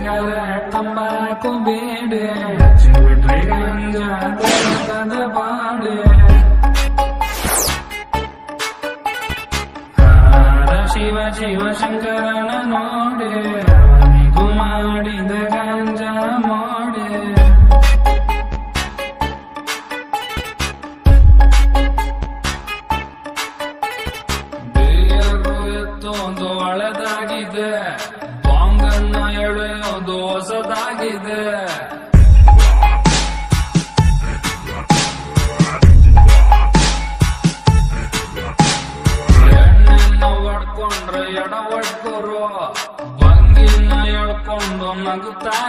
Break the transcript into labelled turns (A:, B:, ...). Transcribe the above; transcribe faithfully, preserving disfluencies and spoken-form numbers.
A: ಸಿಗರೆ ತಂಬಾಕು ಬೇಡೆ ಹಚ್ಚಿ ಬಿಟ್ರೆ ಗಂಜಾ ದೇವದ ಬಾಡೆ ಶಿವ ಶಿವ ಶಂಕರನ ನೋಡೆ ಅವನಿಗೂ ಮಾಡಿದ ಗಂಜಾ ಮೋಡೆ ಬೇಯರು ಎತ್ತೋದು ಹಳೆದಾಗಿದೆ ಬಾಂಗನ್ನ ಎಳೆಯೋದು ಹೊಸದಾಗಿದೆ ಎಡವಡ್ಕರು ಭಂಗಿನ ಎಳ್ಕೊಂಡು ನಗುತ್ತಾ